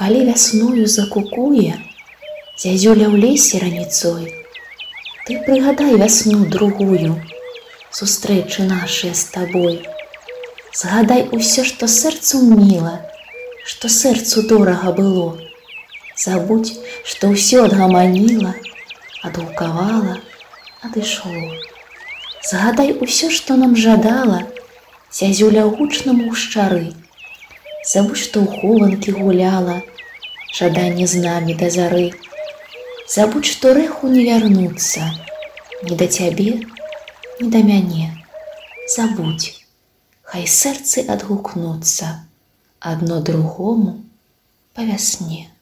калі вясною закукуе зязюля ў лесе раніцой, ты прыгадай вясну другую, сустрэчы нашыя з табой. Згадай усё, што сэрцу міла, што сэрцу дорага было. Забудь, што ўсё адгаманіла, адгукавала, адышло. Згадай усё, што нам жадала зязюля ў гучным гушчары. Забудь, што ў хованкі гуляла, жаданне з намі да зары. Забудь, што рэху не вярнуцца ні да цябе, ні да мяне. Забудь, хай сэрцы адгукнуцца адно другому па вясне.